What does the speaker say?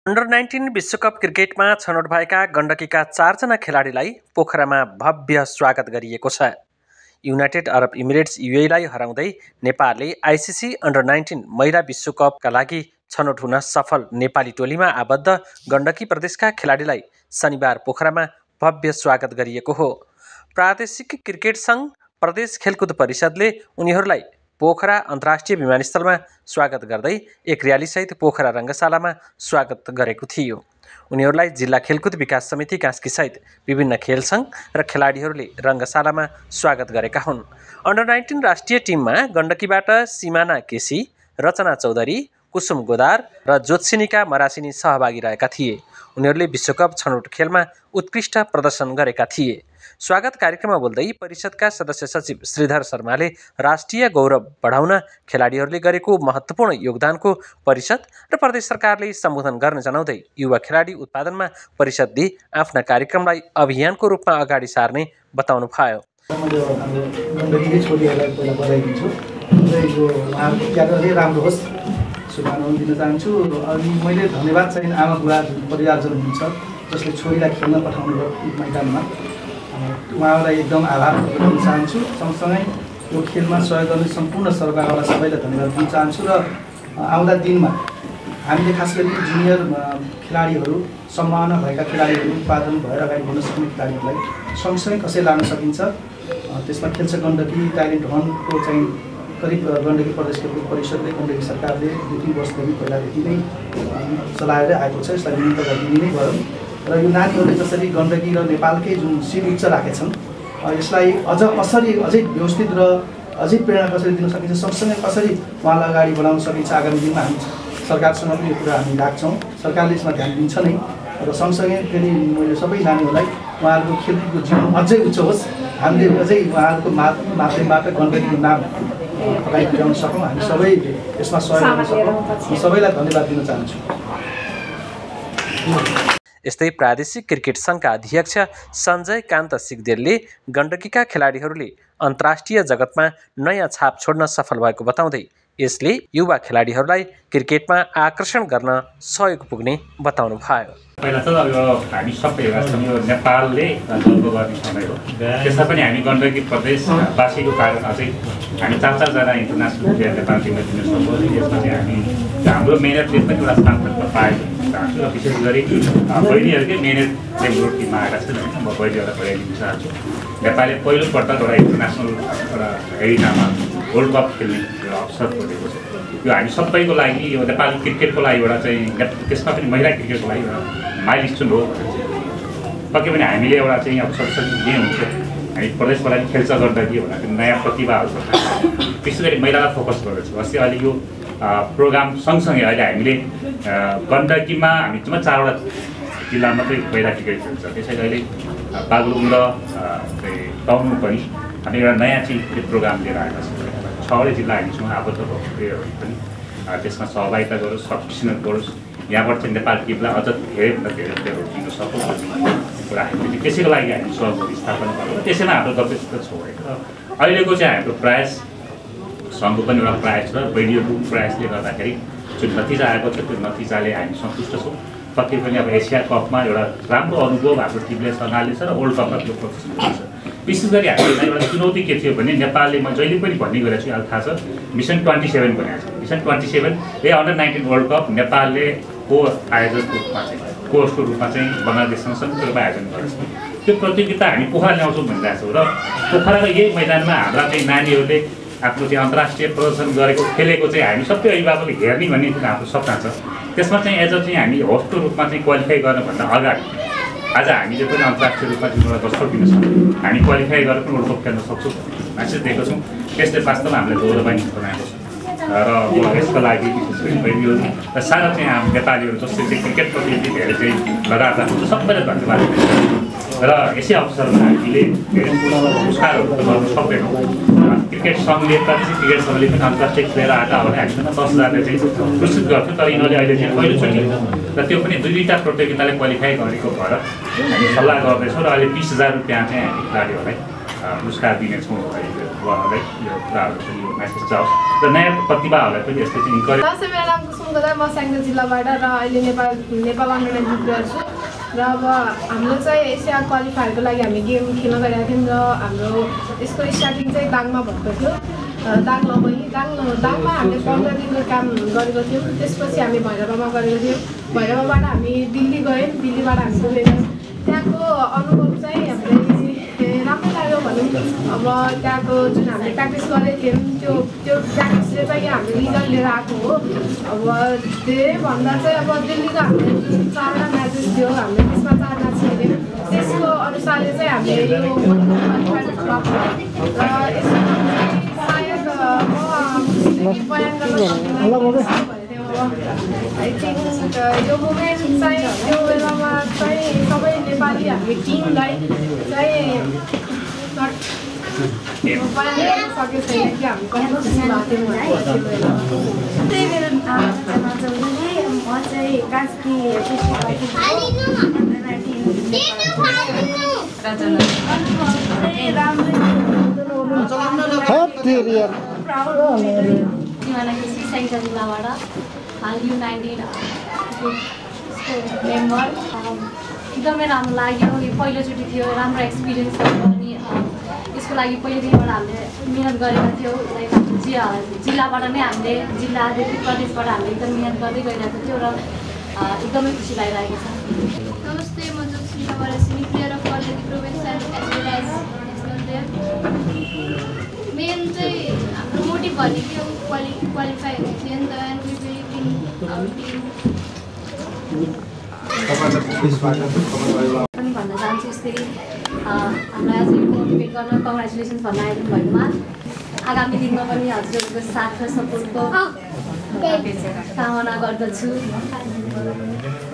Under 19 विश्वकप क्रिकेटमा छनौट भएका गण्डकीका 4 जना खेलाडीलाई पोखरामा भव्य स्वागत गरिएको छ। युनाइटेड अरब इमिरेट्स युएईलाई हराउँदै नेपालले आइसिसी अन्डर 19 महिला विश्वकपका लागि छनौट हुन सफल नेपाली टोलीमा आबद्ध गण्डकी प्रदेशका खेलाडीलाई शनिबार पोखरामा भव्य स्वागत गरिएको हो। प्रादेशिक क्रिकेट सङ्घ प्रदेश खेलकुद परिषदले उनीहरूलाई पोखरा अन्तर्राष्ट्रिय विमानस्थलमा स्वागत गर्दै एक र्यालीसहित पोखरा रङ्गशालामा स्वागत गरेको थियो। उनीहरूलाई जिल्ला खेलकुद विकास समिति कास्कीसहित विभिन्न खेल सङ्घ र खेलाडीहरूले रङ्गशालामा स्वागत गरेका हुन्। अन्डर 19 राष्ट्रिय टिममा गण्डकीबाट सिमाना केसी, रचना चौधरी, कुसुम गोदार र ज्योत्सिनिका मरासिनी सहभागी रहेका थिए। उनीहरूले विश्वकप छनौट खेलमा उत्कृष्ट प्रदर्शन गरेका थिए। स्वागत कार्यक्रममा बोल्दै परिषदका सदस्य सचिव श्रीधर शर्माले राष्ट्रिय गौरव बढाउन खेलाडीहरूले गरेको महत्त्वपूर्ण योगदानको परिषद र प्रदेश सरकारले सम्बोधन गर्न जनाउँदै युवा खेलाडी उत्पादनमा परिषदले आफ्ना कार्यक्रमलाई अभियानको रूपमा अगाडि सार्ने बताउनु भयो। शुभकामना दिन चाहन्छु। अनि मैले धन्यवाद चाहिँ आमा बुवा परिवारजन हुनुहुन्छ जसले छोरीलाई खेल्न पठाउनु भयो मैदानमा, उहाँलाई एकदम आभार व्यक्त गर्न चाहन्छु। सँगसँगै यो खेलमा सहयोग गर्ने सम्पूर्ण सर्वकारलाई सबैलाई धन्यवाद दिन चाहन्छु। र आउँदा दिनमा हामीले खास गरी जुनियर खेलाडीहरू, सम्भावना भएका खेलाडीहरू उत्पादन भएर अगाडि बढ्न सक्ने खेलाडीहरूलाई सँगसँगै कसरी लान सकिन्छ, त्यसमा खेल्छ गण्डकी ट्यालेन्ट हन्टको चाहिँ करिब गण्डकी प्रदेश खेलकुद परिषदले, गण्डकी सरकारले 2-3 वर्षदेखि पहिलादेखि नै चलाएर आएको छ। यसलाई निरन्तर गरिदिने नै गरौँ र यो नानीहरूले जसरी गण्डकी र नेपालकै जुन सिर उच्च राखेछन् यसलाई अझै व्यवस्थित र अझै प्रेरणा कसरी दिन सकिन्छ, सँगसँगै कसरी उहाँलाई अगाडि बढाउन सकिन्छ। आगामी दिनमा हामी सरकारसँग पनि यो कुरा हामी राख्छौँ, सरकारले यसमा ध्यान दिन्छ नै। र सँगसँगै फेरि मैले सबै नानीहरूलाई उहाँहरूको खेलकुदको जीवन अझै उच्च होस्, हामीले अझै उहाँहरूको माध्यमबाट गण्डकीको नाम अगाडि बढाउन सकौँ, हामी सबै यसमा सहयोग गर्न सकौँ। म सबैलाई धन्यवाद दिन चाहन्छु। यस्तै प्रादेशिक क्रिकेट सङ्घका अध्यक्ष सञ्जय कान्त सिगदेलले गण्डकीका खेलाडीहरूले अन्तर्राष्ट्रिय जगतमा नयाँ छाप छोड्न सफल भएको बताउँदै यसले युवा खेलाडीहरूलाई क्रिकेटमा आकर्षण गर्न सहयोग पुग्ने बताउनु भयो। पहिला त अब हामी सबै यो नेपालले गर्व गर्ने समय हो। त्यसमा पनि हामी गण्डकी प्रदेशवासीको कारण अझै हामी 4-4 इन्टरनेसनल प्लेयर नेपाल टिममा दिन सक्छौँ। यसमा चाहिँ हामी हाम्रो मेहनतले पनि एउटा स्थान पाएको चाहन्छु। र विशेष गरी बहिनीहरूकै मेहनतले हाम्रो टिममा आएका छन् होइन। म बहिनीहरूलाई बढाइदिन चाहन्छु। नेपालले पहिलोपटक एउटा इन्टरनेसनल एउटा एरिनामा वर्ल्ड कप खेल्ने अवसर खोजेको छ। यो हामी सबैको लागि, यो नेपाली क्रिकेटको लागि एउटा चाहिँ, त्यसमा पनि महिला क्रिकेटको लागि एउटा माइलस्टोन हो। पक्कै पनि हामीले एउटा चाहिँ अब सबैसँग के हुन्छ, हामी प्रदेशबाट खेल्छ गण्डकी भनेर नयाँ प्रतिभाहरू विशेष गरी महिलालाई फोकस गर्दैछौँ। अस्ति अहिले यो प्रोग्राम सँगसँगै अहिले हामीले गण्डकीमा हामी 4वटा जिल्ला मात्रै महिला क्रिकेट खेल्छ। त्यसैले अहिले बागलुङ र तनहुँ पनि हामी एउटा नयाँ चाहिँ प्रोग्राम लिएर आएका छौँ। 6वटै जिल्ला हामीसँग आबद्ध भएको प्लेयरहरू पनि त्यसमा सहभागिता गरोस्, सब्सिसन गरोस्। यहाँबाट चाहिँ नेपाल टिमलाई अझ धेरैभन्दा धेरै प्लेयरहरू दिन सकौँ भन्ने कुरा हामीले त्यसैको लागि हामी सहयोगी स्थापना गरौँ। त्यसैमा हाम्रो गम्भीरता छ। र अहिलेको चाहिँ हाम्रो प्रयास सङ्घको पनि एउटा प्रयास छ। बहिनीहरूको प्रयासले गर्दाखेरि जुन नतिजा आएको छ त्यो नतिजाले हामी सन्तुष्ट छौँ। पक्कै पनि अब एसिया कपमा एउटा राम्रो अनुभव हाम्रो टिमले सँगालेछ र वर्ल्ड कपमा त्यो प्रदर्शन गर्छ। विशेष गरी हामीलाई एउटा चुनौती के थियो भने नेपालले म जहिले पनि भन्ने गरेको छु, अहिले थाहा छ मिसन 27 भनेको छ। मिसन 27 अन्डर 19 वर्ल्ड कप नेपालले आयोजकको रूपमा चाहिँ कोचको रूपमा चाहिँ बङ्गलादेशसँग संयुक्त रूपमा आयोजन गरेको छ। त्यो प्रतियोगिता हामी पोखरा ल्याउँछौँ भनिरहेको छौँ। र पोखराको यही मैदानमा हाम्रा चाहिँ नानीहरूले आफ्नो चाहिँ अन्तर्राष्ट्रिय प्रदर्शन गरेको खेलेको चाहिँ हामी सबै अभिभावकले हेर्ने भन्ने हाम्रो सपना छ। त्यसमा चाहिँ एज अ चाहिँ हामी होस्टको रूपमा चाहिँ क्वालिफाई गर्नुभन्दा अगाडि आज हामीले पनि अन्तर्राष्ट्रिय रूपमा जुन दस्तक दिन सक्छौँ, हामी क्वालिफाई गरेर पनि वर्ल्ड कप खेल्न सक्छौँ म्यासेज दिएको छौँ। त्यसले वास्तवमा हामीलाई गौरवान्वित बनाएको छ। र म यसको लागि बहिनीहरू र सारा चाहिँ हाम्रो नेपालीहरू जसले चाहिँ क्रिकेटप्रति धेरै चाहिँ लगातार हुन्छ सबैलाई धन्यवाद दिन्छु। र यसै अवसरमा हामीले धेरै पुरस्कारहरू त गर्नु सक्दैनौँ। क्रिकेट सङ्घले क्रिकेट सङ्घले पनि अन्तर्राष्ट्रिय प्लेयर आएका हो भने हामीसँग 10,000ले चाहिँ पुरस्कृत गर्थ्यो। तर यिनीहरूले अहिले चाहिँ पहिलोचोटि र त्यो पनि 2-2टा प्रतियोगिताले क्वालिफाई गरेको भएर हामी सल्लाह गर्दैछौँ। र अहिले 20,000 रुपियाँ चाहिँ हामी खेलाडीहरूलाई पुरस्कार दिनेछौँ। उहाँहरूलाई यो कुराहरू पनि यो मेसेज जाओस् र नयाँ प्रतिभाहरूलाई पनि यसले चाहिँ इन्करेज। नमस्ते, मेरो नाम कुसुम गदा, म स्याङ्जा जिल्लाबाट र अहिले नेपाल अन्डर 19 प्लेयर छु र अब हाम्रो चाहिँ एसिया क्वालिफायरको लागि हामी गेम खेल्न गइरहेको थियौँ र हाम्रो यसको स्टार्टिङ चाहिँ दाङमा भएको थियो। दाङमा हामीले 15 दिनको काम गरेको थियौँ। त्यसपछि हामी भैरवामा गरेको थियौँ। भैरवाबाट हामी दिल्ली गयौँ। दिल्लीबाट हामी गयौँ। त्यहाँको अनुभव चाहिँ हामीलाई राम्रो लाग्यो भनौँ। अब त्यहाँको जुन हामीले प्र्याक्टिस गरेको थियौँ त्यो प्र्याक्टिसले चाहिँ हामीले रिजल्ट लिएर आएको हो। अब धेरैभन्दा चाहिँ अब दिल्लीको हामीले जुन 4वटा म्याचेस थियो, हामीले त्यसमा 4 म्याच खेल्यौँ। त्यसको अनुसारले चाहिँ हामीले यो र सायद बयान गर्न आई थिङ्क यो मुभमेन्ट चाहिँ त्यो बेलामा चाहिँ सबै नेपाली हामी टिमलाई चाहिँ बयान गर्न सकेको छैन कि हामी कस्तो खुसी भएको त्यही मेरो नाम चौधरी, म चाहिँ कास्की स्याङ्जा जिल्लाबाट हाल U19 मेम्बर। एकदमै राम्रो लाग्यो। यो पहिलोचोटि थियो, राम्रो एक्सपिरियन्स थियो अनि यसको लागि पहिलेदेखिबाट हामीले मिहिनेत गरेका थियौँ। लाइक जिल्लाबाट नै हामीले जिल्लादेखि प्रदेशबाट हामीले एकदम मिहिनेत गर्दै गइरहेको थियौँ र एकदमै खुसी लागिरहेको छ। नमस्ते, म जोशीबाट senior player of quality province as well as national player. Main चाहिँ हाम्रो मोटिभ भनेको क्वालिफाई हुने थियो नि त, and we believe in our team. पनि भन्न चाहन्छु यस्तै हामीलाई अझै मोटिभेट गर्न कङ्ग्रेचुलेसन्स भन्न आइदिनु भएकोमा। आगामी दिनमा पनि हजुरहरूको साथ र सपोर्टको कामना गर्दछु।